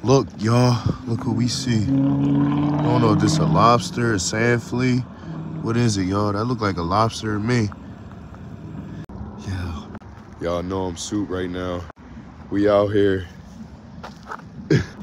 Look, y'all, look what we see. I don't know if this is a lobster, a sand flea. What is it, y'all? That look like a lobster to me. Yeah. Y'all know I'm Soup right now. We out here